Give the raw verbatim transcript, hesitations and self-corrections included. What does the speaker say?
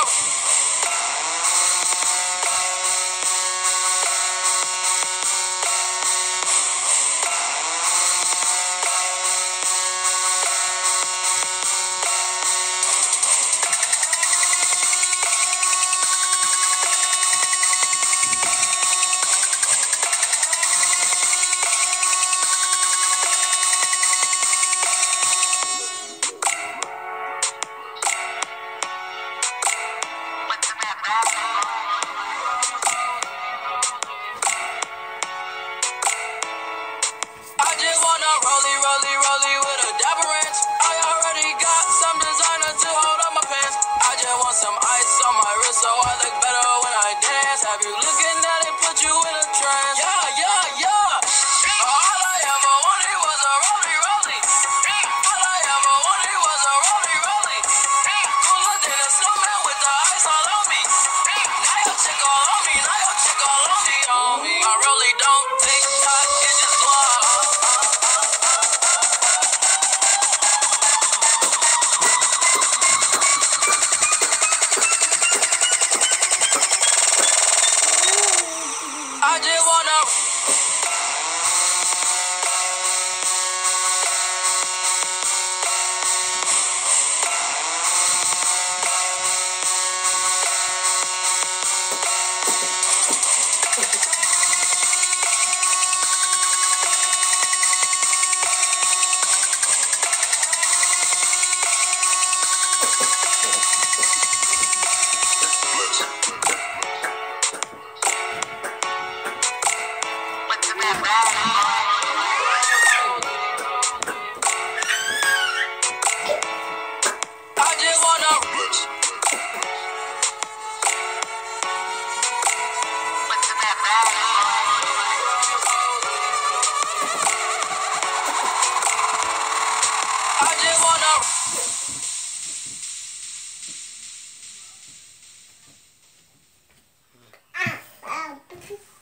I just wanna rollie, rollie, rollie with a dapper ranch. I already got some designer to hold on my pants. I just want some ice on my wrist so I look better when I dance. Have you looking at it, put you in a trance? Yeah, yeah, yeah. All I ever wanted was a rollie, rollie. All I ever wanted was a rollie, rollie. Cooler than a snowman with the ice all on me. Now your chick all on me, now your chick all on me, on me. My rollie don't tick tock, it just glow. I just wanna. I just wanna. I just wanna.